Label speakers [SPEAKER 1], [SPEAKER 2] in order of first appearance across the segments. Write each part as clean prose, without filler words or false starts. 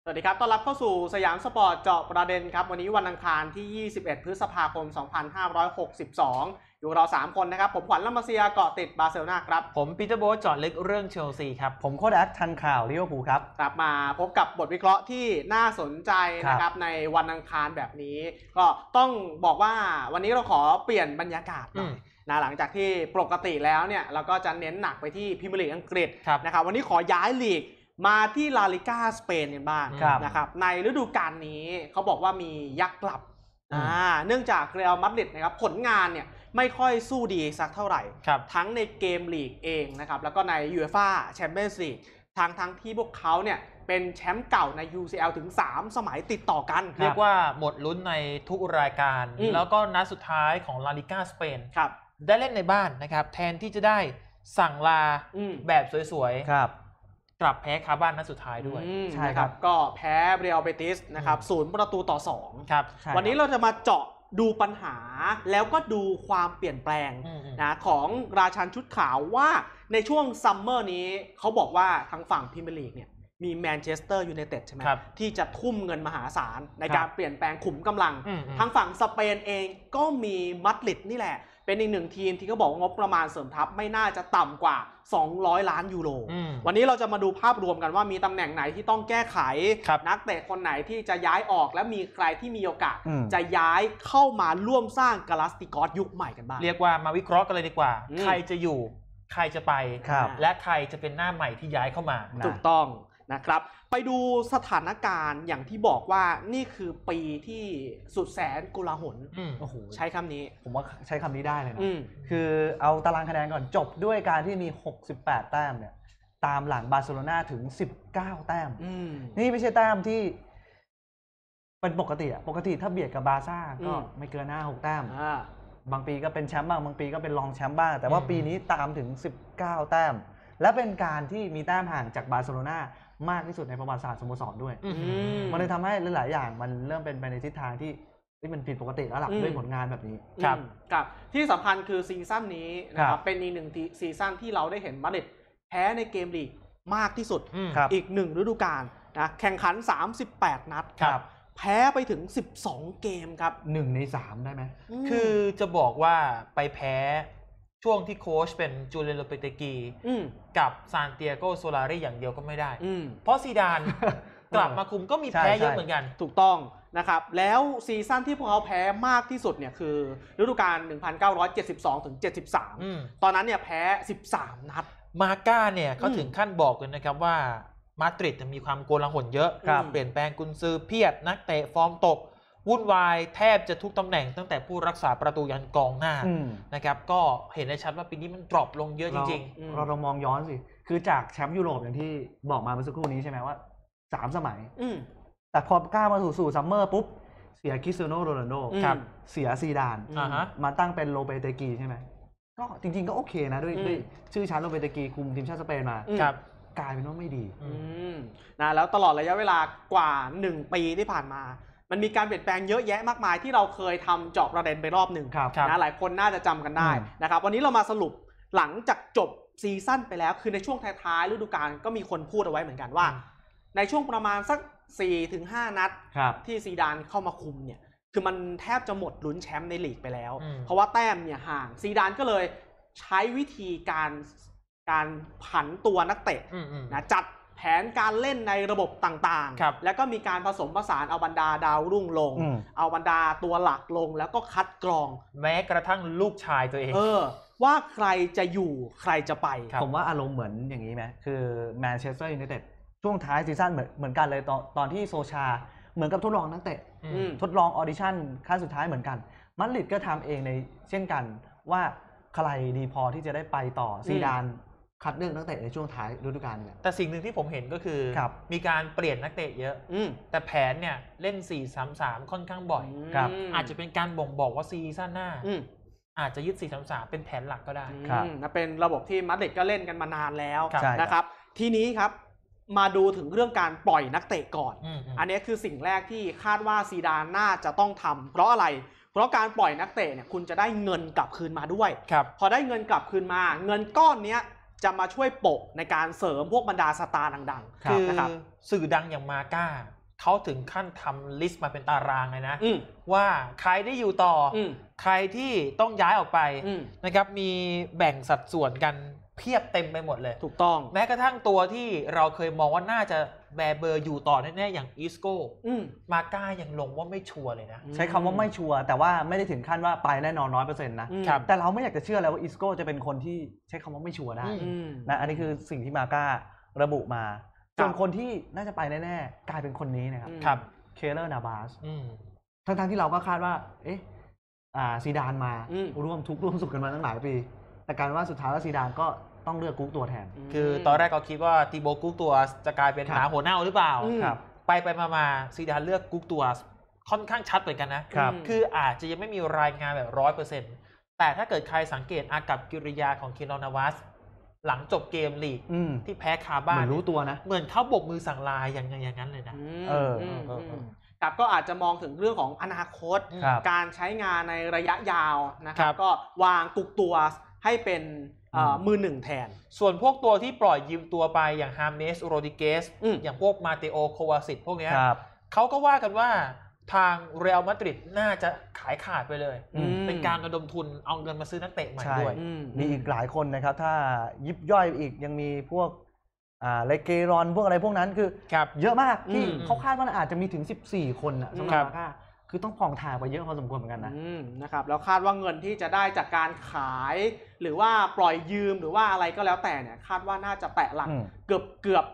[SPEAKER 1] วัสดีครับต้อนรับเข้าสู่สยามสปอร์ตเจาะประเด็นครับวันนี้วันอังคารที่ 21 พฤษภาคม 2562 อยู่เรา 3 คนนะครับผมขวัญลัมมาเซียเกาะติดบาร์เซโลนาครับ
[SPEAKER 2] ผมปีเตอร์โบ๊ทเจาะลึกเรื่องเชลซีครับ
[SPEAKER 3] ผมโค้ชแอคทันข่าวลิเวอร์พูลครับ
[SPEAKER 1] กลับมาพบกับบทวิเคราะห์ที่น่าสนใจนะครับในวันอังคารแบบนี้ก็ต้องบอกว่าวันนี้เราขอเปลี่ยนบรรยากาศหน่อยนะหลังจากที่ปกติแล้วเนี่ยเราก็จะเน้นหนักไปที่พรีเมียร์ลีกอังกฤษนะครับวันนี้ขอย้ายลีกมาที่ลาลิก้าสเปนกันบ้างนะครับในฤดูกาลนี้เขาบอกว่ามียักษ์กลับเนื่องจากเรอัลมาดริดนะครับผลงานเนี่ยไม่ค่อยสู้ดีสักเท่าไหร่ทั้งในเกมลีกเองนะครับแล้วก็ในยูเอฟ่าแชมเปี้ยนส์ลีกทั้งที่พวกเขาเนี่ยเป็นแชมป์เก่าใน UCL ถึง3สมัยติดต่อกัน
[SPEAKER 2] เรียกว่าหมดลุ้นในทุกรายการแล้วก็นัดสุดท้ายของลาลิก้าสเปนได้เล่นในบ้านนะครับแทนที่จะได้สั่งลาแบบสวยๆกลับแพ้คาบ้านนัดสุดท้ายด้วย
[SPEAKER 1] ใช่ครับก็แพ้เรอัลเบติสนะครับ0-2ครับวันนี้เราจะมาเจาะดูปัญหาแล้วก็ดูความเปลี่ยนแปลงนะของราชันชุดขาวว่าในช่วงซัมเมอร์นี้เขาบอกว่าทางฝั่งพรีเมียร์ลีกเนี่ยมีแมนเชสเตอร์ยูไนเต็ดใช่ไหมที่จะทุ่มเงินมหาศาลในการเปลี่ยนแปลงขุมกำลังทางฝั่งสเปนเองก็มีมัดริดนี่แหละเป็นอีกหนึ่งทีมที่เขาบอกว่างบประมาณเสริมทัพไม่น่าจะต่ำกว่า200 ล้านยูโรวันนี้เราจะมาดูภาพรวมกันว่ามีตำแหน่งไหนที่ต้องแก้ไขนักเตะคนไหนที่จะย้ายออกและมีใครที่มีโอกาสจะย้ายเข้ามาร่วมสร้างกาลาสติกอสยุคใหม่กันบ้าง
[SPEAKER 2] เรียกว่ามาวิเคราะห์กันเลยดีกว่าใครจะอยู่ใครจะไปและใครจะเป็นหน้าใหม่ที่ย้ายเข้ามา
[SPEAKER 1] ถูกต้องนะครับไปดูสถานการณ์อย่างที่บอกว่านี่คือปีที่สุดแสนโกลาหล
[SPEAKER 3] โอ้โห
[SPEAKER 1] ใช้คำนี้
[SPEAKER 3] ผมว่าใช้คำนี้ได้เลยนะคือเอาตารางคะแนนก่อนจบด้วยการที่มี68แต้มเนี่ยตามหลังบาร์เซโลนาถึง19แต้มนี่ไม่ใช่แต้มที่เป็นปกติถ้าเบียดกับบาร์ซ่าก็ไม่เกิน5-6แต้มบางปีก็เป็นแชมป์บ้างบางปีก็เป็นรองแชมป์บ้างแต่ว่าปีนี้ตามถึง19แต้มและเป็นการที่มีแต้มห่างจากบาร์เซโลนามากที่สุดในประวัติศาสตร์สโมสรด้วยมันเลยทำให้หลายๆอย่างมันเริ่มเป็นไปในทิศทางที่มันผิดปกติแล้วหลักด้วยผลงานแบบนี้
[SPEAKER 1] ครับที่สำคัญคือซีซั่นนี้นะครับเป็นอีกหนึ่งซีซั่นที่เราได้เห็นมาดริดแพ้ในเกมลีกมากที่สุดอีก1ฤดูกาลนะแข่งขัน38นัดแพ้ไปถึง12เกมครับ
[SPEAKER 3] 1 ใน 3ได้ไหม
[SPEAKER 2] คือจะบอกว่าไปแพ้ช่วงที่โค้ชเป็นจูเลียน โลเปเตกีกับซานติอาโก โซลารีอย่างเดียวก็ไม่ได้เพราะซีดานกลับมาคุมก็มีแพ้เยอะเหมือนกัน
[SPEAKER 1] ถูกต้องนะครับแล้วซีซั่นที่พวกเขาแพ้มากที่สุดเนี่ยคือฤดูกาล 1972-73 ตอนนั้นเนี่ยแพ้13นัด
[SPEAKER 2] มาก้าเนี่ยเขาถึงขั้นบอกเลยนะครับว่ามาดริดมีความโกลาหลเยอะเปลี่ยนแปลงกุนซือเพียบนักเตะฟอร์มตกวุ่นวายแทบจะทุกตำแหน่งตั้งแต่ผู้รักษาประตูยันกองหน้านะครับก็เห็นได้ชัดว่าปีนี้มันดรอปลงเยอะจริง
[SPEAKER 3] ๆเรามองย้อนสิคือจากแชมป์ยุโรปอย่างที่บอกมาเมื่อสักครู่นี้ใช่ไหมว่า3สมัยแต่พอกล้ามาสู่ซัมเมอร์ปุ๊บเสียคริสเตียโน โรนัลโดเสียซีดานมาตั้งเป็นโลเปเตกีใช่ไหมก็จริงๆก็โอเคนะด้วยชื่อชั้นโลเปเตกีคุมทีมชาติสเปนมากลายเป็นว่าไม่ดี
[SPEAKER 1] นะแล้วตลอดระยะเวลากว่า1ปีที่ผ่านมามันมีการเปลี่ยนแปลงเยอะแยะมากมายที่เราเคยทำเจาะประเด็นไปรอบหนึ่งนะหลายคนน่าจะจำกันได้นะครับวันนี้เรามาสรุปหลังจากจบซีซั่นไปแล้วคือในช่วงท้ายๆฤดูกาลก็มีคนพูดเอาไว้เหมือนกันว่าในช่วงประมาณสัก 4-5 นัดที่ซีดานเข้ามาคุมเนี่ยคือมันแทบจะหมดลุ้นแชมป์ในลีกไปแล้วเพราะว่าแต้มเนี่ยห่างซีดานก็เลยใช้วิธีการผันตัวนักเตะนะจัดแผนการเล่นในระบบต่างๆแล้วก็มีการผสมผสานเอาบรรดาดาวรุ่งลงเอาบรรดาตัวหลักลงแล้วก็คัดกรอง
[SPEAKER 2] แม้กระทั่งลูกชายตัวเอง
[SPEAKER 1] ว่าใครจะอยู่ใครจะไป
[SPEAKER 3] ผมว่าอารมณ์เหมือนอย่างนี้ไหมคือแมนเชสเตอร์ยูไนเต็ดช่วงท้ายซีซั่นเหมือนกันเลยตอนที่โซชาเหมือนกับทดลองนักเตะทดลองออดิชั่นขั้นสุดท้ายเหมือนกันมาดริดก็ทำเองในเช่นกันว่าใครดีพอที่จะได้ไปต่อซีดานคัดเลือกนักเตะในช่วงท้ายฤดูกาลเนี่ย
[SPEAKER 2] แต่สิ่งหนึ่งที่ผมเห็นก็คือมีการเปลี่ยนนักเตะเยอะแต่แผนเนี่ยเล่น 4-3-3 ค่อนข้างบ่อยอาจจะเป็นการบ่งบอกว่าซีซั่นหน้าอาจจะยึด 4-3-3 เป็นแผนหลักก็ได้
[SPEAKER 1] เป็นระบบที่มาดริดก็เล่นกันมานานแล้วนะครับทีนี้ครับมาดูถึงเรื่องการปล่อยนักเตะก่อนอันนี้คือสิ่งแรกที่คาดว่าซีดานน่าจะต้องทำเพราะอะไรเพราะการปล่อยนักเตะเนี่ยคุณจะได้เงินกลับคืนมาด้วยพอได้เงินกลับคืนมาเงินก้อนนี้จะมาช่วยโปะในการเสริมพวกบรรดาสตาร์ดังๆ
[SPEAKER 2] คือสื่อดังอย่างมาก้าเขาถึงขั้นทำลิสต์มาเป็นตารางเลยนะว่าใครได้อยู่ต่อใครที่ต้องย้ายออกไปนะครับมีแบ่งสัดส่วนกันเพียบเต็มไปหมดเลย
[SPEAKER 1] ถูกต้อง
[SPEAKER 2] แม้กระทั่งตัวที่เราเคยมองว่าน่าจะแบร์เบอร์อยู่ต่อแน่ๆอย่างอีสโก้มาก้ายังลงว่าไม่ชัวร์เลยนะ
[SPEAKER 3] ใช้คำว่าไม่ชัวร์แต่ว่าไม่ได้ถึงขั้นว่าไปแน่นอน 100% นะแต่เราไม่อยากจะเชื่อเลยว่าอีสโก้จะเป็นคนที่ใช้คำว่าไม่ชัวร์ได้นะอันนี้คือสิ่งที่มาก้าระบุมาส่วนคนที่น่าจะไปแน่ๆกลายเป็นคนนี้นะครับเคเลอร์นาบาสทั้งที่เราก็คาดว่าซีดานมาร่วมทุกข์ร่วมสุขกันมาตั้งหลายปีแต่การว่าสุดท้ายแล้วซีดานก็ต้องเลือกกุ๊กตัวแทน
[SPEAKER 2] คือตอนแรกก็คิดว่าตีโบกุ๊กตัวจะกลายเป็นหมาหัวเน่าหรือเปล่าไปมาซีดานเลือกกุ๊กตัวค่อนข้างชัดเหมือนกันนะคืออาจจะยังไม่มีรายงานแบบ 100% แต่ถ้าเกิดใครสังเกตอากับกิริยาของเคโรนาวัสหลังจบเกมลีกที่แพ้คาบ้าน
[SPEAKER 3] เหมือนรู้ตัวนะ
[SPEAKER 2] เหมือนเขาบกมือสั่งลาอย่างนั้นเลยนะ
[SPEAKER 1] ครับก็อาจจะมองถึงเรื่องของอนาคตการใช้งานในระยะยาวนะครับก็วางกุ๊กตัวให้เป็นมือหนึ่งแทน
[SPEAKER 2] ส่วนพวกตัวที่ปล่อยยืมตัวไปอย่างฮาเมสโรดิเกสอย่างพวกมาเตโอโควาซิตพวกนี้เขาก็ว่ากันว่าทางเรอัลมาดริดน่าจะขายขาดไปเลยเป็นการระดมทุนเอาเงินมาซื้อนักเตะใหม่ด้วย
[SPEAKER 3] มีอีกหลายคนนะครับถ้ายิบย่อยอีกยังมีพวกเลเกรอนพวกอะไรพวกนั้นคือเยอะมากที่เขาคาดว่าอาจจะมีถึง14คนสำหรับมาก้าคือต้องผ่องถ่ายไปเยอะพอสมควรเหมือนกัน
[SPEAKER 1] นะครับแล้วคาดว่าเงินที่จะได้จากการขายหรือว่าปล่อยยืมหรือว่าอะไรก็แล้วแต่เนี่ยคาดว่าน่าจะแตะหลักเกือบ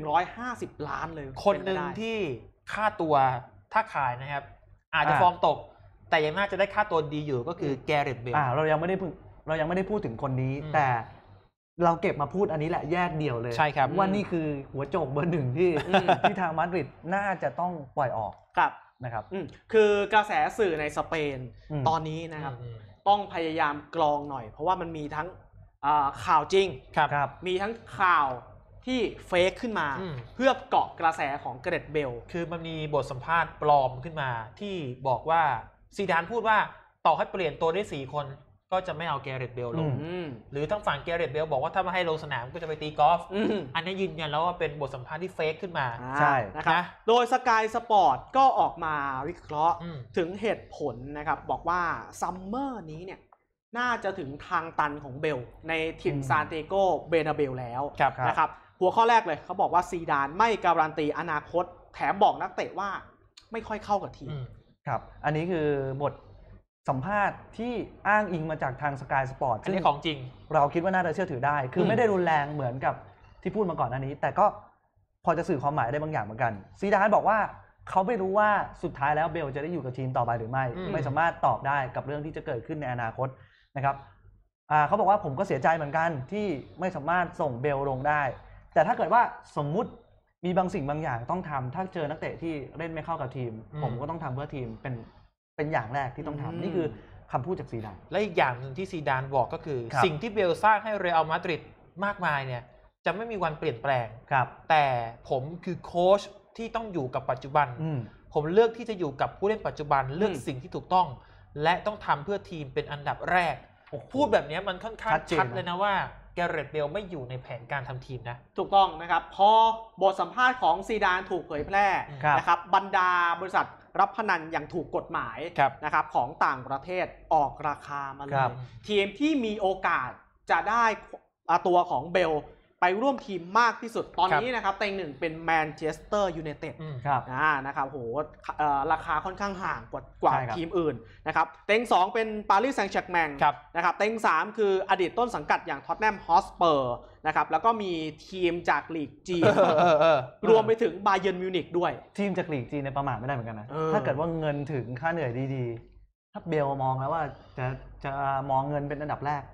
[SPEAKER 1] 150 ล้านเลย
[SPEAKER 2] คนหนึ่งที่ค่าตัวถ้าขายนะครับอาจจะฟอร์มตกแต่ยังน่าจะได้ค่าตัวดีอยู่ก็คือแกเรตเบล
[SPEAKER 3] เรายังไม่ได้พูดถึงคนนี้แต่เราเก็บมาพูดอันนี้แหละแยกเดี่ยวเลย
[SPEAKER 2] ใช่ครับ
[SPEAKER 3] ว่านี่คือหัวโจกเบอร์หนึ่งที่ทางมาดริดน่าจะต้องปล่อยออก
[SPEAKER 1] ครับ
[SPEAKER 3] นะครับ
[SPEAKER 1] คือกระแสสื่อในสเปนตอนนี้นะครับต้องพยายามกรองหน่อยเพราะว่ามันมีทั้งข่าวจริงมีทั้งข่าวที่เฟกขึ้นมาเพื่อเกาะกระแสของเกรทเบล
[SPEAKER 2] คือมันมีบทสัมภาษณ์ปลอมขึ้นมาที่บอกว่าซีดานพูดว่าต่อให้เปลี่ยนตัวได้4 คนก็จะไม่เอาแกเรตเบลลงหรือทั้งฝั่งแกเรตเบลบอกว่าถ้าไม่ให้ลงสนามก็จะไปตีกอล์ฟอันนี้ยืนยันแล้วว่าเป็นบทสัมภาษณ์ที่เฟกขึ้นมา
[SPEAKER 3] ใช่
[SPEAKER 1] นะครับโดยสกายสปอร์ตก็ออกมาวิเคราะห์ถึงเหตุผลนะครับบอกว่าซัมเมอร์นี้เนี่ยน่าจะถึงทางตันของเบลในถิ่นซานเตโกเบนาเบลแล้วนะครับหัวข้อแรกเลยเขาบอกว่าซีดานไม่การันตีอนาคตแถมบอกนักเตะว่าไม่ค่อยเข้ากับทีม
[SPEAKER 3] ครับอันนี้คือบทสัมภาษณ์ที่อ้างอิงมาจากทางสกายสปอร์ต
[SPEAKER 2] ซึ่งของจริง
[SPEAKER 3] เราคิดว่าน่าจะเชื่อถือได้คือไม่ได้รุนแรงเหมือนกับที่พูดมาก่อนหน้านี้แต่ก็พอจะสื่อความหมายได้บางอย่างเหมือนกันซีดานบอกว่าเขาไม่รู้ว่าสุดท้ายแล้วเบลจะได้อยู่กับทีมต่อไปหรือไม่สามารถตอบได้กับเรื่องที่จะเกิดขึ้นในอนาคตนะครับเขาบอกว่าผมก็เสียใจเหมือนกันที่ไม่สามารถส่งเบลลงได้แต่ถ้าเกิดว่าสมมุติมีบางสิ่งบางอย่างต้องทำถ้าเจอนักเตะที่เล่นไม่เข้ากับทีมผมก็ต้องทำเพื่อทีมเป็นอย่างแรกที่ต้องทำนี่คือคำพูดจากซีดาน
[SPEAKER 2] และอีกอย่างหนึ่งที่ซีดานบอกก็คือสิ่งที่เบลสร้างให้เรอัลมาดริดมากมายเนี่ยจะไม่มีวันเปลี่ยนแปลงแต่ผมคือโค้ชที่ต้องอยู่กับปัจจุบันผมเลือกที่จะอยู่กับผู้เล่นปัจจุบันเลือกสิ่งที่ถูกต้องและต้องทำเพื่อทีมเป็นอันดับแรกพูดแบบนี้มันค่อนข้างชัดเลยนะว่าแกเรตเบลไม่อยู่ในแผนการทำทีมนะ
[SPEAKER 1] ถูกต้องนะครับพอบทสัมภาษณ์ของซีดานถูกเผยแพร่นะครับบรรดาบริษัทรับพนันอย่างถูกกฎหมายนะครับของต่างประเทศออกราคามาเลยทีมที่มีโอกาสจะได้ตัวของเบลไปร่วมทีมมากที่สุดตอนนี้นะครับเต็งหนึ่งเป็นแมนเชสเตอร์ยูไนเต็ดนะครับโหราคาค่อนข้างห่างกว่าทีมอื่นนะครับเต็ง2เป็นปารีสแซงต์แชร์กแมงนะครับเต็ง3คืออดีตต้นสังกัดอย่างท็อตแนมฮอสเปอร์นะครับแล้วก็มีทีมจากลีกจีนรวมไปถึงบาเยิร์นมิวนิกด้วย
[SPEAKER 3] ทีมจากลีกจีนในประมาทไม่ได้เหมือนกันนะถ้าเกิดว่าเงินถึงค่าเหนื่อยดีๆถ้าเบลมองแล้วว่าจะมองเงินเป็นอันดับแรก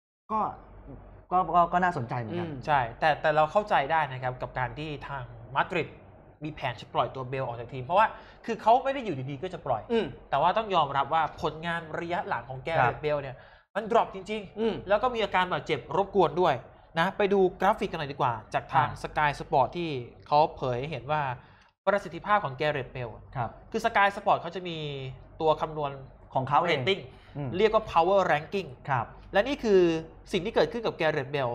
[SPEAKER 3] ก็น่าสนใจเหมือนกัน
[SPEAKER 2] ใช่แต่เราเข้าใจได้นะครับกับการที่ทางมาดริดมีแผนจะปล่อยตัวเบลออกจากทีมเพราะว่าคือเขาไม่ได้อยู่ดีๆก็จะปล่อยแต่ว่าต้องยอมรับว่าผลงานระยะหลังของแกเรตเบลเนี่ยมันดรอปจริงๆแล้วก็มีอาการบาดเจ็บรบกวนด้วยนะไปดูกราฟิกกันหน่อยดีกว่าจากทางสกายสปอร์ตที่เขาเผยเห็นว่าประสิทธิภาพของแกเรตเบลคือสกายสปอร์ตเขาจะมีตัวคำนวณ
[SPEAKER 3] ของเขาเ
[SPEAKER 2] รตติ้งเรียกว่า power ranking และนี่คือสิ่งที่เกิดขึ้นกับแกเรตเบล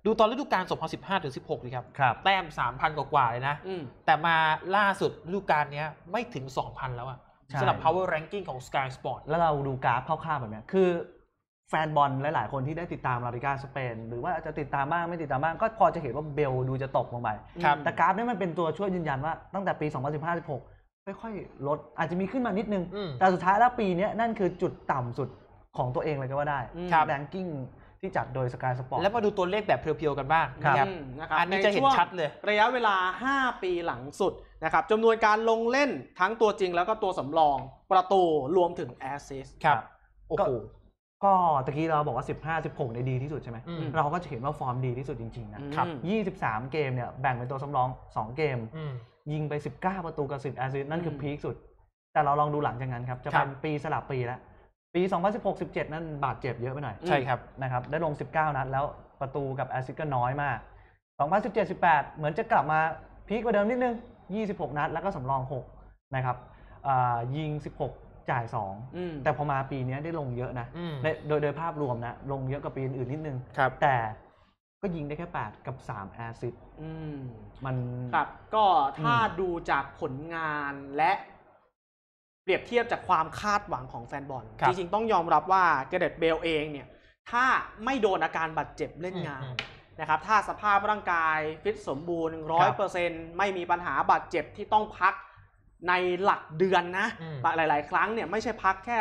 [SPEAKER 2] ดูตอนฤดูกาล 2015-16 ดีครับ แต้ม 3,000 กว่าๆเลยนะ แต่มาล่าสุดฤดูกาลนี้ไม่ถึง 2,000 แล้วอะสำหรับ power ranking ของ Sky Sport
[SPEAKER 3] แล้วเราดูกราฟคร่าวๆแบบนี้คือแฟนบอลหลายๆคนที่ได้ติดตามลาลิก้าสเปนหรือว่าจะติดตามบ้างไม่ติดตามบ้างก็พอจะเห็นว่าเบลดูจะตกลงไปแต่กราฟนี้มันเป็นตัวช่วยยืนยันว่าตั้งแต่ปี 2015-16 ค่อยๆลดอาจจะมีขึ้นมานิดนึงแต่สุดท้ายแล้วปีนี้นั่นคือจุดต่ำสุดของตัวเองเลยก็ว่าได้แรงกิ้งที่จัดโดย Sky Sport
[SPEAKER 2] แล้วมาดูตัวเลขแบบเพียวๆกันบ้างนะครับอันนี้จะเห็นชัดเลย
[SPEAKER 1] ระยะเวลา5 ปีหลังสุดนะครับจำนวนการลงเล่นทั้งตัวจริงแล้วก็ตัวสำรองประตูรวมถึงแอสซิสต์
[SPEAKER 2] ครับโอ้โห
[SPEAKER 3] ก็ตะกี้เราบอกว่า15-16ในดีที่สุดใช่ไหมเราก็จะเห็นว่าฟอร์มดีที่สุดจริงๆนะครับ23เกมเนี่ยแบ่งเป็นตัวสำรอง2เกมยิงไป19ประตูกับ10แอสซิสต์นั่นคือพีคสุดแต่เราลองดูหลังจากนั้นครับจะเป็นปีสลับปีแล้วปี 2016-17 นั่นบาดเจ็บเยอะไปหน่อย
[SPEAKER 2] ใช่ครับ
[SPEAKER 3] นะครับได้ลง19นัดแล้วประตูกับแอสซิสต์ก็น้อยมาก 2017-18 เหมือนจะกลับมาพีคกว่าเดิมนิดนึง26นัดแล้วก็สำรอง6นะครับยิง16จ่าย2แต่พอมาปีนี้ได้ลงเยอะนะโดยภาพรวมนะลงเยอะกว่าปีอื่นนิดนึงแต่ก็ยิงได้แค่8กับ3แอสซิสต์มัน
[SPEAKER 1] ครับก็ถ้าดูจากผลงานและเปรียบเทียบจากความคาดหวังของแฟนบอลจริงๆต้องยอมรับว่าเกเรตเบลเองเนี่ยถ้าไม่โดนอาการบาดเจ็บเล่นงานนะครับถ้าสภาพร่างกายฟิตสมบูรณ์ 100% ไม่มีปัญหาบาดเจ็บที่ต้องพักในหลักเดือนนะหลายๆครั้งเนี่ยไม่ใช่พักแค่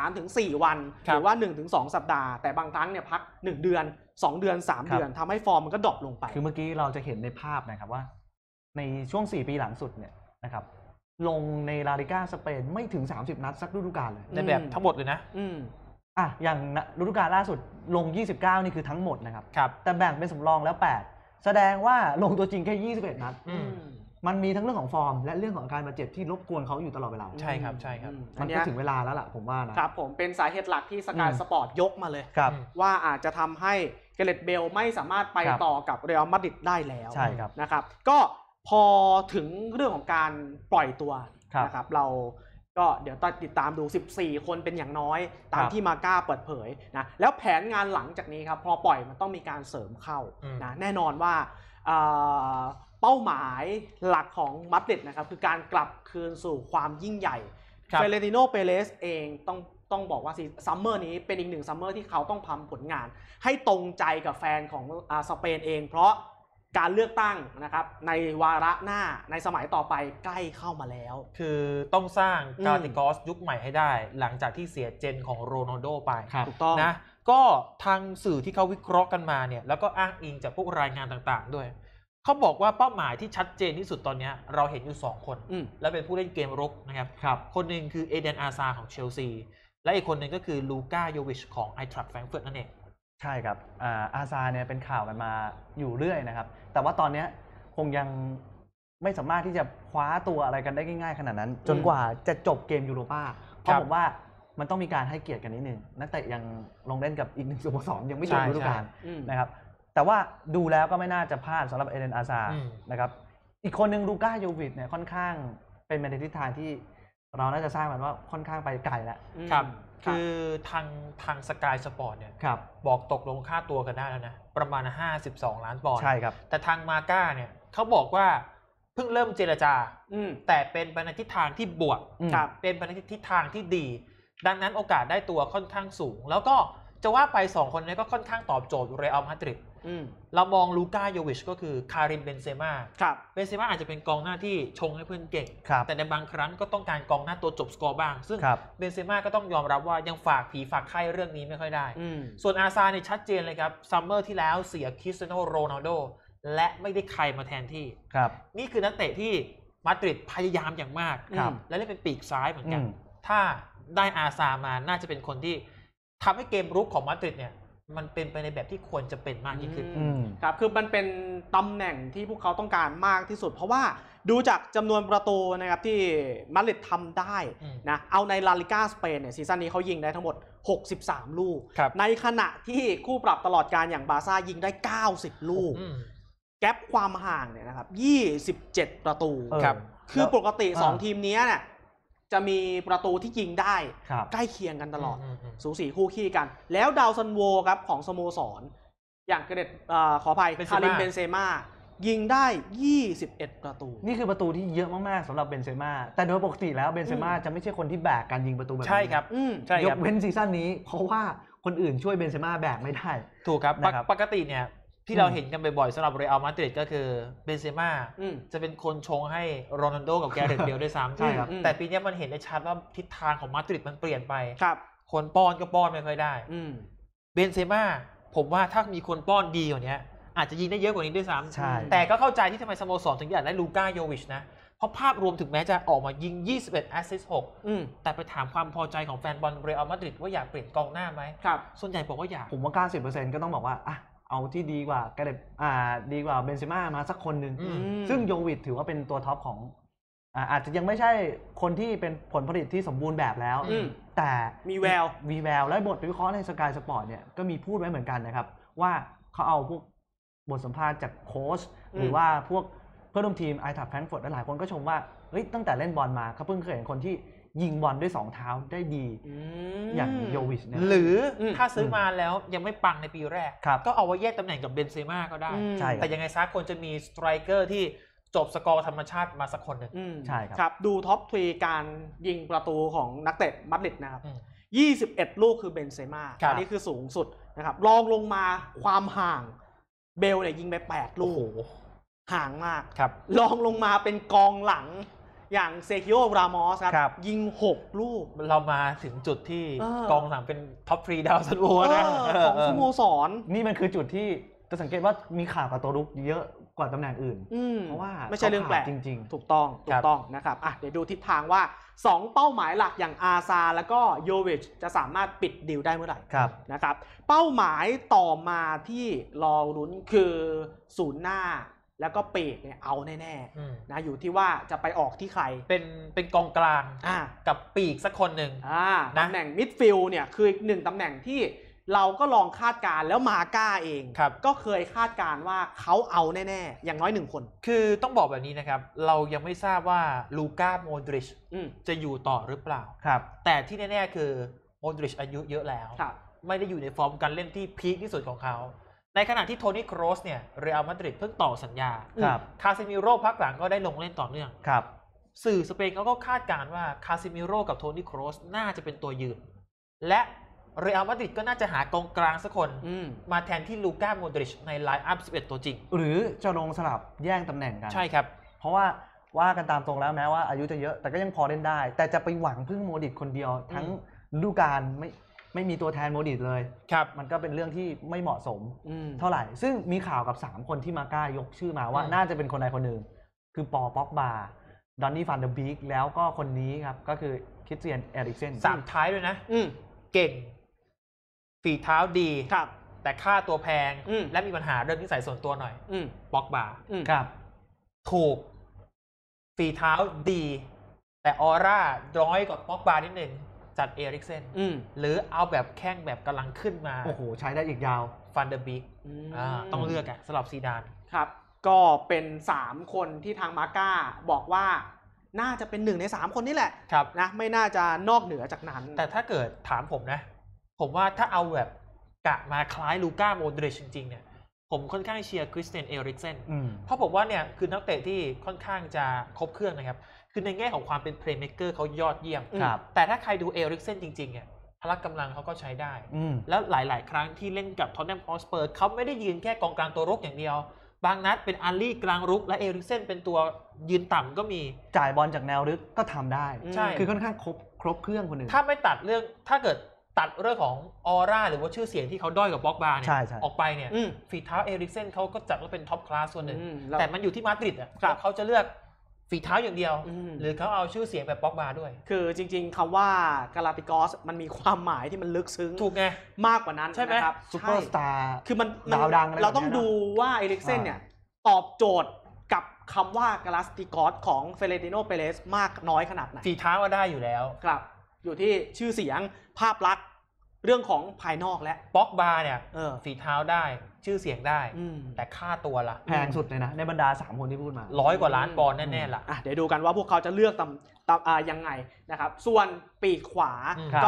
[SPEAKER 1] 3-4 วันหรือว่า 1-2 สัปดาห์แต่บางครั้งเนี่ยพัก1เดือน2เดือน3เดือนทำให้ฟอร์มมันก็ดรอปลงไป
[SPEAKER 3] คือเมื่อกี้เราจะเห็นในภาพนะครับว่าในช่วง4ปีหลังสุดเนี่ยนะครับลงในลาลิก้าสเปนไม่ถึง30นัดสักฤดูกาลเลย
[SPEAKER 2] ในแบบทั้งหมดเลยนะ
[SPEAKER 3] อย่างฤดูกาลล่าสุดลง29นี่คือทั้งหมดนะครับแต่แบ่งเป็นสำรองแล้ว8แสดงว่าลงตัวจริงแค่21นัดมันมีทั้งเรื่องของฟอร์มและเรื่องของการบาดเจ็บที่รบกวนเขาอยู่ตลอดเวลา
[SPEAKER 2] ใช่ครับใช่ครับ
[SPEAKER 3] มันก็ถึงเวลาแล้วล่ะผมว่า
[SPEAKER 1] นะครับผมเป็นสาเหตุหลักที่สกายสปอร์ตยกมาเลยว่าอาจจะทำให้เกเรตเบลไม่สามารถไปต่อกับเรอัลมาดริดได้แล้วนะครับก็พอถึงเรื่องของการปล่อยตัวนะครับเราก็เดี๋ยวติดตามดู14คนเป็นอย่างน้อยตามที่มาก้าเปิดเผยนะแล้วแผนงานหลังจากนี้ครับพอปล่อยมันต้องมีการเสริมเข้านะแน่นอนว่าเป้าหมายหลักของมาดริดนะครับคือการกลับคืนสู่ความยิ่งใหญ่เฟเรติโนเปเรสเองต้องบอกว่าซัมเมอร์นี้เป็นอีกหนึ่งซัมเมอร์ที่เขาต้องทำผลงานให้ตรงใจกับแฟนของสเปนเองเพราะการเลือกตั้งนะครับในวาระหน้าในสมัยต่อไปใกล้เข้ามาแล้ว
[SPEAKER 2] คือต้องสร้างกาติกอสยุคใหม่ให้ได้หลังจากที่เสียเจนของโรนัลโดไป
[SPEAKER 1] ถูกต้อง
[SPEAKER 2] นะก็ทางสื่อที่เขาวิเคราะห์กันมาเนี่ยแล้วก็อ้างอิงจากพวกรายงานต่างๆด้วยเขาบอกว่าเป้าหมายที่ชัดเจนที่สุดตอนนี้เราเห็นอยู่2คนและเป็นผู้เล่นเกมรุกนะครับคนหนึ่งคือเอเดนอาซาของเชลซีและอีกคนหนึ่งก็คือลูก้าโยวิชของไอทรัคแฟรงก์เฟิร์ตนั่นเอง
[SPEAKER 3] ใช่ครับอาซาเนี่ยเป็นข่าวกันมาอยู่เรื่อยนะครับแต่ว่าตอนนี้คงยังไม่สามารถที่จะคว้าตัวอะไรกันได้ง่ายๆขนาดนั้นจนกว่าจะจบเกมยูโรป้าเพราะผมว่ามันต้องมีการให้เกียรติกันนิดนึงนักเตะยังลงเล่นกับอีก1 สโมสรยังไม่จบฤดูกาลนะครับแต่ว่าดูแล้วก็ไม่น่าจะพลาดสำหรับเอเดนอาซานะครับอีกคนหนึ่งลูก้าโยวิชเนี่ยค่อนข้างเป็นในทิศทางที่เราน่าจะสร้างมันว่าค่อนข้างไปไกลแล้ว
[SPEAKER 2] ครับคือทางสกายสปอร์ตเนี่ยบอกตกลงค่าตัวกันได้แล้วนะประมาณ52 ล้านปอนด์
[SPEAKER 3] ใช่ครับ
[SPEAKER 2] แต่ทางมาก้าเนี่ยเขาบอกว่าเพิ่งเริ่มเจรจาแต่เป็นไปในทิศทางที่บวกเป็นไปในทิศทางที่ดีดังนั้นโอกาสได้ตัวค่อนข้างสูงแล้วก็จะว่าไป2คนนี้ก็ค่อนข้างตอบโจทย์เรอัลมาดริดเรามองลูก้าโยวิชก็คือคาริมเบนเซม่าเบนเซม่าอาจจะเป็นกองหน้าที่ชงให้เพื่อนเก่งแต่ในบางครั้งก็ต้องการกองหน้าตัวจบสกอร์บ้างซึ่งเบนเซม่าก็ต้องยอมรับว่ายังฝากผีฝากไข้เรื่องนี้ไม่ค่อยได้ส่วนอาซาเนี่ยชัดเจนเลยครับซัมเมอร์ที่แล้วเสียคริสเตียโนโรนัลโดและไม่ได้ใครมาแทนที่นี่คือนักเตะที่มาดริดพยายามอย่างมากและเล่นเป็นปีกซ้ายเหมือนกันถ้าได้อาซามาน่าจะเป็นคนที่ทำให้เกมรุกของมาดริดเนี่ยมันเป็นไปในแบบที่ควรจะเป็นมากยิ่งขึ้น
[SPEAKER 1] ครับคือมันเป็นตำแหน่งที่พวกเขาต้องการมากที่สุดเพราะว่าดูจากจำนวนประตูนะครับที่มาดริดทำได้นะเอาในลาลิก้าสเปนเนี่ยซีซั่นนี้เขายิงได้ทั้งหมด63ลูกในขณะที่คู่ปรับตลอดการอย่างบาร์ซ่ายิงได้90ลูกแกปความห่างเนี่ยนะครับ27ประตูคือปกติ2ทีมนี้เนี่ยจะมีประตูที่ยิงได้ใกล้เคียงกันตลอดสูสีคู่ขี้กันแล้วดาวซันโวครับของสโมสรอย่างเกเรตขออภัยคาริมเบนเซม่ายิงได้21ประตู
[SPEAKER 3] นี่คือประตูที่เยอะมากๆสำหรับเบนเซม่าแต่โดยปกติแล้วเบนเซม่าจะไม่ใช่คนที่แบกการยิงประตูแบบนี้
[SPEAKER 2] ใช่ครับใช่
[SPEAKER 3] ยกเว้นซีซั่นนี้เพราะว่าคนอื่นช่วยเบนเซม่าแบกไม่ได้
[SPEAKER 2] ถูกครับปกติเนี่ยที่เราเห็นกันบ่อยๆสำหรับเรอัลมาดริดก็คือเบนเซม่าจะเป็นคนชงให้โรนัลโดกับแกเรตเบลด้วยซ้ำใช่ครับแต่ปีนี้มันเห็นได้ชัดว่าทิศทางของมาดริดมันเปลี่ยนไปคนป้อนก็ป้อนไม่ค่อยได้เบนเซม่าผมว่าถ้ามีคนป้อนดีกว่านี้อาจจะยิงได้เยอะกว่านี้ด้วยซ้ำแต่ก็เข้าใจที่ทำไมสโมสรถึงอยากได้ลูก้าโยวิชนะเพราะภาพรวมถึงแม้จะออกมายิง21แอสซิสต์6แต่ไปถามความพอใจของแฟนบอลเรอัลมาดริดว่าอยากเปลี่ยนกองหน้าไหมส่วนใหญ่บอกว่าอยาก
[SPEAKER 3] ผมว่า 90% ก็ต้องบอกว่าเอาที่ดีกว่าแกเรตดีกว่าเบนเซม่ามาสักคนหนึ่งซึ่งโยวิชถือว่าเป็นตัวท็อปของอาจจะยังไม่ใช่คนที่เป็นผลผลิตที่สมบูรณ์แบบแล้วแต่
[SPEAKER 1] มีแวว
[SPEAKER 3] และบทวิเคราะห์ในสกายสปอร์ตเนี่ยก็มีพูดไว้เหมือนกันนะครับว่าเขาเอาพวกบทสัมภาษณ์จากโค้ชหรือว่าพวกเพื่อนร่วมทีมไอทัฟแฟรงก์เฟิร์ตหลายคนก็ชมว่าเฮ้ยตั้งแต่เล่นบอลมาเขาเพิ่งเคยเห็นคนที่ยิงบอลด้วย2เท้าได้ดีอย่างโยวิชเนี่ย
[SPEAKER 2] หรือถ้าซื้อมาแล้วยังไม่ปังในปีแรกก็เอาไว้แยกตำแหน่งกับเบนเซม่าก็ได้แต่ยังไงซะคนจะมีสไตรเกอร์ที่จบสกอร์ธรรมชาติมาสักคนหนึ่ง
[SPEAKER 3] ใช่
[SPEAKER 1] ครับดูท็อปทรีการยิงประตูของนักเตะมาดริดนะครับ21ลูกคือเบนเซม่าอันนี้คือสูงสุดนะครับรองลงมาความห่างเบลเนี่ยยิงไป8ลูกห่างมากรองลงมาเป็นกองหลังอย่างเซคิโอ รามอสครับยิง6ลูก
[SPEAKER 2] เรามาถึงจุดที่กองหลังเป็นท็อป3ดาวซันโวนะ
[SPEAKER 1] ของสโมสร
[SPEAKER 3] นี่มันคือจุดที่จะสังเกตว่ามีข่าวกับตัวรุกเยอะกว่าตำแหน่งอื่นเพราะว่า
[SPEAKER 1] ไม่ใช่เรื่องแปลก
[SPEAKER 3] จริง
[SPEAKER 1] ๆถูกต้องนะครับเดี๋ยวดูทิศทางว่า2เป้าหมายหลักอย่างอาซาแล้วก็โยวิชจะสามารถปิดดีลได้เมื่อไหร่นะครับเป้าหมายต่อมาที่รอลุ้นคือศูนย์หน้าแล้วก็ปีกเนี่ยเอาแน่ๆนะอยู่ที่ว่าจะไปออกที่ใคร
[SPEAKER 2] เป็นกองกลางกับปีกสักคนหนึ่ง
[SPEAKER 1] ตำแหน่งมิดฟิลด์เนี่ยคืออีก1ตำแหน่งที่เราก็ลองคาดการแล้วมาก้าเองก็เคยคาดการว่าเขาเอาแน่ๆอย่างน้อย1คน
[SPEAKER 2] คือต้องบอกแบบนี้นะครับเรายังไม่ทราบว่าลูก้าโมดริชจะอยู่ต่อหรือเปล่าแต่ที่แน่ๆคือโมดริชอายุเยอะแล้วไม่ได้อยู่ในฟอร์มการเล่นที่พีคที่สุดของเขาในขณะที่โทนี่โครสเนี่ยเรอัลมาดริดเพิ่งต่อสัญญาคาซิมิโร่พักหลังก็ได้ลงเล่นต่อเนื่องสื่อสเปนเขาก็คาดการณ์ว่าคาซิมิโร่กับโทนี่โครสน่าจะเป็นตัวยืนและเรอัลมาดริดก็น่าจะหากองกลางสักคนมาแทนที่ลูก้าโมดริชในไลน์อัพ11ตัวจริง
[SPEAKER 3] หรือจะลงสลับแย่งตำแหน่งกัน
[SPEAKER 2] ใช่ครับ
[SPEAKER 3] เพราะว่ากันตามตรงแล้วแม้ว่าอายุจะเยอะแต่ก็ยังพอเล่นได้แต่จะไปหวังพึ่งโมดริชคนเดียวทั้งฤดูกาลไม่มีตัวแทนโมดริชเลยมันก็เป็นเรื่องที่ไม่เหมาะสมเท่าไหร่ซึ่งมีข่าวกับ3คนที่มาก้ายกชื่อมาว่าน่าจะเป็นคนใดคนหนึ่งคือปอป็อกบาดอนนี่ฟันเดอร์บีกแล้วก็คนนี้ครับก็คือคริสเตียนเอริกเซน
[SPEAKER 2] 3ท้ายด้วยนะเก่งฝีเท้าดีแต่ค่าตัวแพงและมีปัญหาเรื่องนิสัยส่วนตัวหน่อยป็อกบาถูกฝีเท้าดีแต่ออร่าร้อยกว่าป็อกบานิดนึงจัดเอริกเซนหรือเอาแบบแข้งแบบกำลังขึ้นมา
[SPEAKER 3] โอ้โหใช้ได้อีกยาว
[SPEAKER 2] ฟันเดอร์บิกต้องเลือกสำหรับซีดาน
[SPEAKER 1] ครับก็เป็น3คนที่ทางมาก้าบอกว่าน่าจะเป็น1ใน3คนนี่แหละนะไม่น่าจะนอกเหนือจากนั้น
[SPEAKER 2] แต่ถ้าเกิดถามผมนะผมว่าถ้าเอาแบบกะมาคล้ายลูก้าโมดริชจริงๆเนี่ยผมค่อนข้างเชียร์คริสเตียนเอริกเซนเพราะผมว่าเนี่ยคือนักเตะที่ค่อนข้างจะครบเครื่องนะครับคือในแง่ของความเป็นเพลย์เมคเกอร์เขายอดเยี่ยมแต่ถ้าใครดูเอริกเซนจริงๆเนี่ยพละกำลังเขาก็ใช้ได้แล้วหลายๆครั้งที่เล่นกับท็อตแนมฮอตสเปอร์เขาไม่ได้ยืนแค่กองกลางตัวรุกอย่างเดียวบางนัดเป็นอารี่กลางรุกและเอริกเซนเป็นตัวยืนต่ำก็มี
[SPEAKER 3] จ่ายบอลจากแนวลึกก็ทำได้ใช่คือค่อนข้างครบเครื่องคนหนึ่ง
[SPEAKER 2] ถ้าไม่ตัดเรื่องถ้าเกิดตัดเรื่องของออร่าหรือว่าชื่อเสียงที่เขาด้อยกับบ็อกบาเนี่ยออกไปเนี่ยฝีเท้าเอริกเซนเขาก็จัดว่าเป็นท็อปคลาสส่วนหนึ่งแต่มันอยู่ที่มาดริดอ่ะเขาจะเลือกฝีเท้าอย่างเดียวหรือเขาเอาชื่อเสียงแบบบ็อกบาด้วย
[SPEAKER 1] คือจริงๆคำว่ากาลาติกอสมันมีความหมายที่มันลึกซึ้ง
[SPEAKER 2] ถูกไง
[SPEAKER 1] มากกว่านั้น
[SPEAKER 2] ใช่ไหม
[SPEAKER 1] ครับ
[SPEAKER 3] ซูเปอร์สตาร์
[SPEAKER 1] คือมันดาวดังเราต้องดูว่าเอริกเซนเนี่ยตอบโจทย์กับคำว่ากาลาติกอสของเฟเรติโนเปเรสมากน้อยขนาดไหน
[SPEAKER 2] ฝีเท้าก็ได้อยู่แล้ว
[SPEAKER 1] ครับอยู่ที่ชื่อเสียงภาพลักษณ์เรื่องของภายนอกและ
[SPEAKER 2] บ็อกบาเนี่ยฝีเท้าได้ชื่อเสียงได้แต่ค่าตัวล่ะ
[SPEAKER 3] แพงสุดเลยนะในบรรดา3คนที่พูดมา
[SPEAKER 2] 100 กว่าล้านปอนด์แน่ๆล่ะ
[SPEAKER 1] เดี๋ยวดูกันว่าพวกเขาจะเลือกยังไงนะครับส่วนปีกขวาก็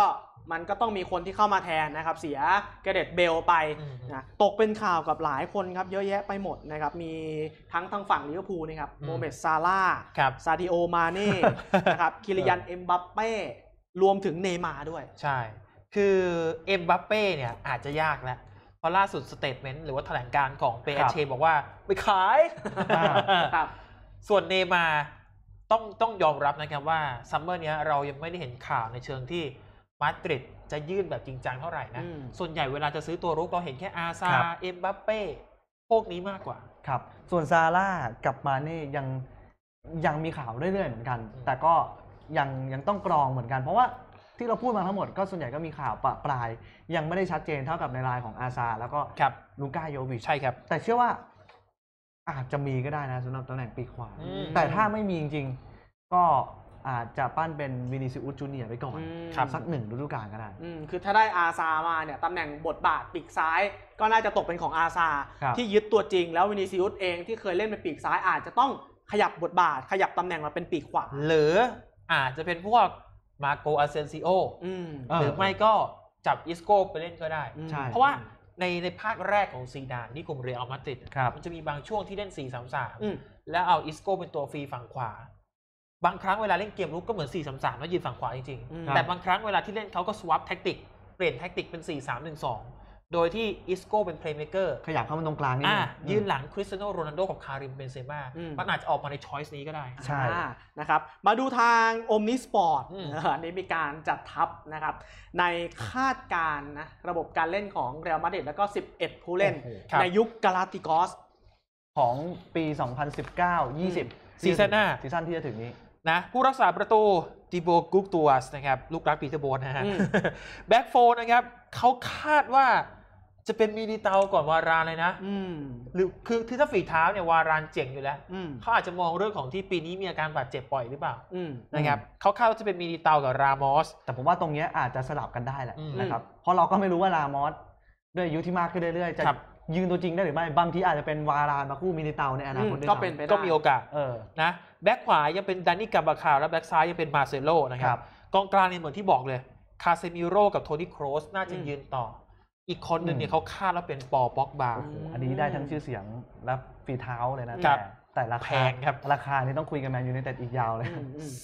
[SPEAKER 1] มันก็ต้องมีคนที่เข้ามาแทนนะครับเสียเกเรตเบลไปนะตกเป็นข่าวกับหลายคนครับเยอะแยะไปหมดนะครับมีทั้งทางฝั่งลิเวอร์พูลนะครับโมเมดซาร่าซาดิโอมาเน่ นะครับคิริยันเอ็มบัปเป้รวมถึงเนย์มาร์ด้วย
[SPEAKER 2] ใช่คือเอ็มบัปเป้เนี่ยอาจจะยากแล้วเพราะล่าสุดสเตทเมนต์หรือว่าแถลงการณ์ของเปเชบอกว่าไปขายส่วนเนย์มาร์ต้องยอมรับนะครับว่าซัมเมอร์นี้เรายังไม่ได้เห็นข่าวในเชิงที่มาดริดจะยื่นแบบจริงจังเท่าไหร่นะส่วนใหญ่เวลาจะซื้อตัวรุกเราเห็นแค่อาซาเอ็มบัปเป้พวกนี้มากกว่า
[SPEAKER 3] ครับส่วนซาร่ากับมาเน่ยังมีข่าวเรื่อยๆเหมือนกันแต่ก็ยังต้องกรองเหมือนกันเพราะว่าที่เราพูดมาทั้งหมดก็ส่วนใหญ่ก็มีข่าวปลายยังไม่ได้ชัดเจนเท่ากับในรายของอาซาแล้วก็ลูก้าโยวิช
[SPEAKER 2] ใช่ครับ
[SPEAKER 3] แต่เชื่อว่าอาจจะมีก็ได้นะสำหรับตำแหน่งปีกขวาแต่ถ้าไม่มีจริงๆก็อาจจะปั้นเป็นวินิซิอุสจูเนียร์ไปก่อนสัก1ฤดูกาลก็ได้
[SPEAKER 1] คือถ้าได้อาซามาเนี่ยตำแหน่งบทบาทปีกซ้ายก็น่าจะตกเป็นของอาซาที่ยึดตัวจริงแล้ววินิซิอุสเองที่เคยเล่นเป็นปีกซ้ายอาจจะต้องขยับบทบาทขยับตำแหน่งมาเป็นปีกขวา
[SPEAKER 2] หรืออาจจะเป็นพวกมาโกอาเซนซิโอหรือไม่ก็จับอิสโก้ไปเล่นก็ได้เพราะว่าในภาคแรกของซีดานที่กลุ่มเรอัลมาดริดมันจะมีบางช่วงที่เล่น 4-3-3 แล้วเอาอิสโก้เป็นตัวฟรีฝั่งขวาบางครั้งเวลาเล่นเกมรุกก็เหมือน 4-3-3 แล้วยืนฝั่งขวาจริงๆแต่บางครั้งเวลาที่เล่นเขาก็สวอปแท็กติกเปลี่ยนแท็กติกเป็น 4-3-1-2 โดยที่อิสโก้เป็นเพลย์เมคเกอร์
[SPEAKER 3] ขยับเข้ามาตรงกลางนี่
[SPEAKER 2] ยืนหลังคริสเตียโนโรนัลโดกับคาริมเบนเซม่ามันอาจจะออกมาในช้อยส์นี้ก็ได้
[SPEAKER 3] ใช่
[SPEAKER 1] นะครับมาดูทางโอมนิสปอร์ตนี่มีการจัดทัพนะครับในคาดการณ์นะระบบการเล่นของเรอัลมาดริดแล้วก็11ผู้เล่นในยุคกาลาติกอส
[SPEAKER 3] ของปี 2019-20
[SPEAKER 2] ซีซั่นหน้า
[SPEAKER 3] ซีซั่นที่จะถึงนี้
[SPEAKER 2] นะผู้รักษาประตูติโบกุกตัวสนะครับลูกรักปีเตอร์โบนนะฮะแบ็กโฟร์นะครับเขาคาดว่าจะเป็นมิลิเตาก่อนวารานเลยนะหรือคือถ้าฝีเท้าเนี่ยวารานเจ๋งอยู่แล้วเขาอาจจะมองเรื่องของที่ปีนี้มีอาการบาดเจ็บบ่อยหรือเปล่านะครับเขาคาดว่าจะเป็นมิลิเตากับรามอส
[SPEAKER 3] แต่ผมว่าตรงนี้อาจจะสลับกันได้แหละนะครับเพราะเราก็ไม่รู้ว่ารามอสด้วยอายุที่มากขึ้นเรื่อยๆจะยืนตัวจริงได้หรือไม่บางทีอาจจะเป็นวารานมาคู่มิลิเตาในอนาคต
[SPEAKER 1] ก็เป็นไปได้
[SPEAKER 2] ก็มีโอกาสนะแบ็คขวายังเป็นดานิกาบาคาและแบ็คซ้ายยังเป็นมาเซโลนะครับกองกลางเนี่ยเหมือนที่บอกเลยคาเซมิโร่กับโทนี่โครสน่าจะยืนต่ออีกคนหนึ่งเนี่ยเขาคาดว่าเป็นปอป็อกบา
[SPEAKER 3] อันนี้ได้ทั้งชื่อเสียงและฝีเท้าเลยนะแต่ราคา
[SPEAKER 2] แพงครับ
[SPEAKER 3] ราคานี่ต้องคุยกันแมนยูไนเต็ดอีกยาวเลย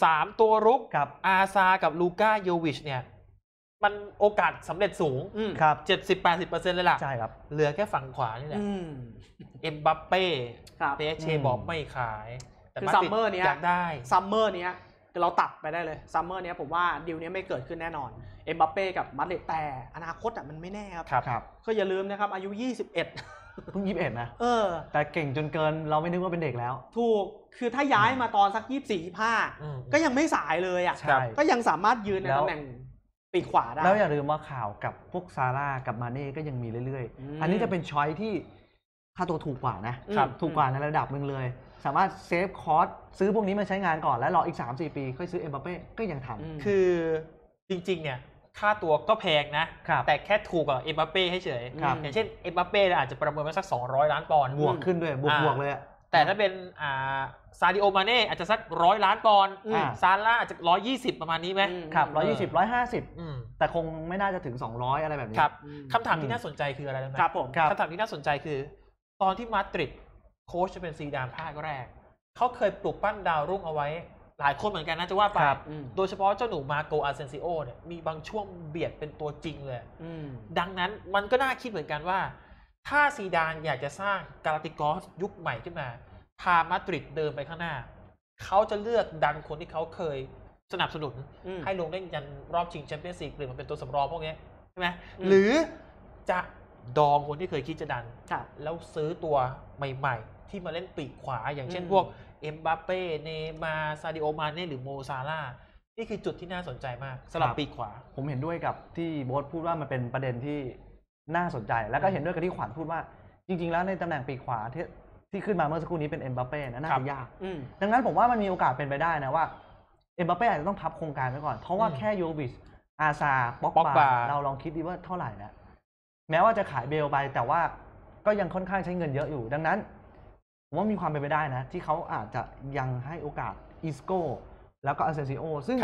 [SPEAKER 2] 3ตัวรุกกับอาซากับลูก้าโยวิชเนี่ยมันโอกาสสำเร็จสูง
[SPEAKER 3] ครับ
[SPEAKER 2] 70-80% เลยล่ะ
[SPEAKER 3] ใช่ครับ
[SPEAKER 2] เหลือแค่ฝั่งขวานี่แหละเอ็มบัปเป้เปเชบอกไม่ขาย
[SPEAKER 1] แต่ซัมเมอร์นี้
[SPEAKER 2] อยากได้
[SPEAKER 1] ซัมเมอร์นี้เราตัดไปได้เลยซัมเมอร์นี้ผมว่าดีลนี้ไม่เกิดขึ้นแน่นอนเอ็มบัปเป้กับมาดริดแต่อนาคตมันไม่แน่ครับก็อย่าลืมนะครับอายุ21เ
[SPEAKER 3] พิ่ง21นะแต่เก่งจนเกินเราไม่นึกว่าเป็นเด็กแล้ว
[SPEAKER 1] ถูกคือถ้าย้ายมาตอนสัก24-25ก็ยังไม่สายเลยอ่ะก็ยังสามารถยืนในตำแหน่งปีกขวาได้
[SPEAKER 3] แล้วอย่าลืมว่าข่าวกับพวกซาร่ากับมาเน่ก็ยังมีเรื่อยๆอันนี้จะเป็นช้อยที่ค่าตัวถูกกว่านะถูกกว่าในระดับนึงเลยสามารถเซฟคอสซื้อพวกนี้มาใช้งานก่อนแล้วรออีก 3-4 ปีค่อยซื้อเอ็มบัปเป้ก็ยังท
[SPEAKER 2] ำคือจริงๆเนี่ยค่าตัวก็แพงนะแต่แค่ถูกกว่าเอ็มบัปเป้ให้เฉยอย่างเช่นเอ็มบัปเป้อาจจะประเมินมาสัก200 ล้านปอนด์
[SPEAKER 3] บวกขึ้นด้วยบวกเลย
[SPEAKER 2] แต่ถ้าเป็นซาดิโอมาเน่อาจจะสัก100 ล้านปอนด์ซาร่าอาจจะ120ประมาณนี้ไหม
[SPEAKER 3] ครับ120 150แต่คงไม่น่าจะถึง200อะไรแบบนี้
[SPEAKER 2] ครับคำถามที่น่าสนใจคืออะไรนะครับ
[SPEAKER 1] ผม
[SPEAKER 2] คำถามที่น่าสนใจคือตอนที่มาดริดโค้ชจะเป็นซีดานภาคแรกเขาเคยปลุกปั้นดาวรุ่งเอาไว้หลายคนเหมือนกันนะจะว่าไปโดยเฉพาะเจ้าหนูมาโกอาเซนซิโอเนี่ยมีบางช่วงเบียดเป็นตัวจริงเลยดังนั้นมันก็น่าคิดเหมือนกันว่าถ้าซีดานอยากจะสร้างกาลาติกอสยุคใหม่ขึ้นมาพามาดริดเดินไปข้างหน้าเขาจะเลือกดันคนที่เขาเคยสนับสนุนให้ลงเล่นยันรอบชิงแชมเปี้ยนส์ลีกหรือมันเป็นตัวสำรองพวกนี้ใช่ไหมหรือจะดองคนที่เคยคิดจะดันแล้วซื้อตัวใหม่ๆที่มาเล่นปีกขวาอย่างเช่นพวกเอ็มบัปเป้เนย์มาร์ซาดิโอมาเน่หรือโมซาร่านี่คือจุดที่น่าสนใจมากสำหรับปีกขวา
[SPEAKER 3] ผมเห็นด้วยกับที่โบ๊ทพูดว่ามันเป็นประเด็นที่น่าสนใจแล้วก็เห็นด้วยกับที่ขวัญพูดว่าจริงๆแล้วในตำแหน่งปีกขวาที่ขึ้นมาเมื่อสักครู่นี้เป็นเอ็มบัปเป้น่าจะยากดังนั้นผมว่ามันมีโอกาสเป็นไปได้นะว่าเอ็มบัปเป้อาจจะต้องพับโครงการไว้ก่อนเพราะว่าแค่โยวิชอาซาป็อกบาเราลองคิดดีว่าเท่าไหร่นะแม้ว่าจะขายเบลไปแต่ว่าก็ยังค่อนข้างใช้เงินเยอะอยู่ดังนั้นผมว่ามีความเป็นไปได้นะที่เขาอาจจะยังให้โอกาสอิสโก้แล้วก็อาเซซิโอซึ่ง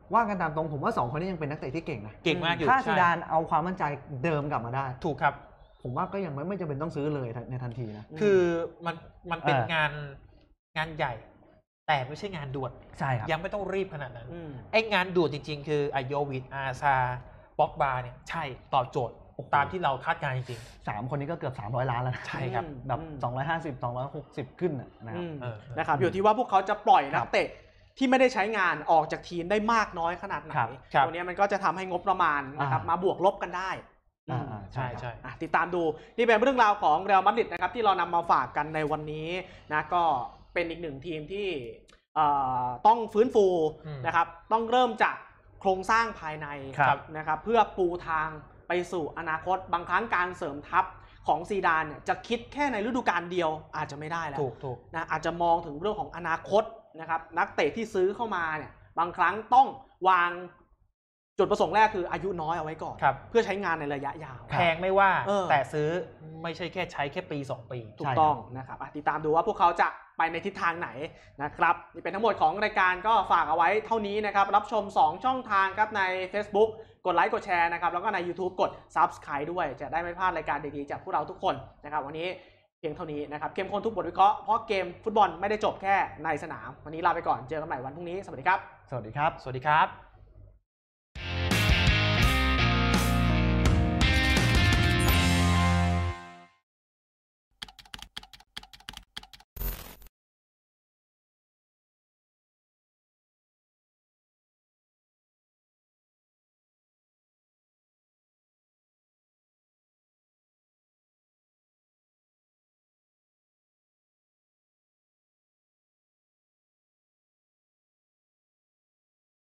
[SPEAKER 3] ว่ากันตามตรงผมว่า2คนนี้ยังเป็นนักเตะที่เก่งนะ
[SPEAKER 2] เก่งมากอยู่
[SPEAKER 3] ถ้า
[SPEAKER 2] ใช่
[SPEAKER 3] ซีดานเอาความมั่นใจเดิมกลับมาได้
[SPEAKER 2] ถูกครับ
[SPEAKER 3] ผมว่าก็ยังไม่จำเป็นต้องซื้อเลยในทันทีนะ
[SPEAKER 2] คือมันเป็น
[SPEAKER 3] เออ
[SPEAKER 2] งานใหญ่ แต่ไม่ใช่งานด่วน
[SPEAKER 3] ใช่ครับ
[SPEAKER 2] ยังไม่ต้องรีบขนาดนั้น
[SPEAKER 1] อืม
[SPEAKER 2] ไอ้งานด่วนจริงๆ คือไอโยวิดอาซาบ็อกบาเนี่ยใช่ตอบโจทย์ตามที่เราคาดการณ์จริง
[SPEAKER 3] 3 คนนี้ก็เกือบ300 ล้านแล้วนะ
[SPEAKER 2] ใช่ครับ
[SPEAKER 3] แบบ250 260 ขึ้นนะครับ
[SPEAKER 2] เออ
[SPEAKER 1] นะครับอยู่ที่ว่าพวกเขาจะปล่อย
[SPEAKER 3] ครั
[SPEAKER 1] นั
[SPEAKER 3] บ
[SPEAKER 1] กเตะที่ไม่ได้ใช้งานออกจากทีมได้มากน้อยขนาดไหน
[SPEAKER 3] ครับ
[SPEAKER 2] ครับ
[SPEAKER 1] ตัวเนี้ยมันก็จะทำให้งบประมาณนะครับมาบวกลบกันได้
[SPEAKER 3] อ่า
[SPEAKER 1] อืม
[SPEAKER 2] ใช่ใช่
[SPEAKER 1] ติดตามดูนี่เป็นเรื่องราวของเรอัลมาดริดนะครับที่เรานำมาฝากกันในวันนี้นะก็เป็นอีกหนึ่งทีมที่ต้องฟื้นฟู
[SPEAKER 2] อืม
[SPEAKER 1] นะครับต้องเริ่มจากโครงสร้างภายใน
[SPEAKER 3] ครับ
[SPEAKER 1] นะครับเพื่อปูทางไปสู่อนาคตบางครั้งการเสริมทัพของซีดานเนี่ยจะคิดแค่ในฤดูกาลเดียวอาจจะไม่ได้แล้ว
[SPEAKER 2] ถูก
[SPEAKER 1] นะอาจจะมองถึงเรื่องของอนาคตนะครับนักเตะที่ซื้อเข้ามาเนี่ยบางครั้งต้องวางจุดประสงค์แรกคืออายุน้อยเอาไว้ก่อน
[SPEAKER 2] ครับ
[SPEAKER 1] เพื่อใช้งานในระยะยาว
[SPEAKER 2] แพงไม่ว่า
[SPEAKER 1] เออ
[SPEAKER 2] แต่ซื้อไม่ใช่แค่ใช้แค่ปี 2 ปี
[SPEAKER 1] ถูกต้องนะครับติดตามดูว่าพวกเขาจะไปในทิศทางไหนนะครับนี่เป็นทั้งหมดของรายการก็ฝากเอาไว้เท่านี้นะครับรับชม 2 ช่องทางครับใน Facebook กดไลค์กดแชร์นะครับแล้วก็ใน YouTube กด Subscribe ด้วยจะได้ไม่พลาดรายการดีๆจากพวกเราทุกคนนะครับวันนี้เพียงเท่านี้นะครับเข้มข้นทุกบทวิเคราะห์เพราะเกมฟุตบอลไม่ได้จบแค่ในสนามวันนี้ลาไปก่อนเจอกันใหม่วันพรุ่งนี้สวัสดีครับ
[SPEAKER 3] สวัสดีครับ
[SPEAKER 2] สวัสดีครับ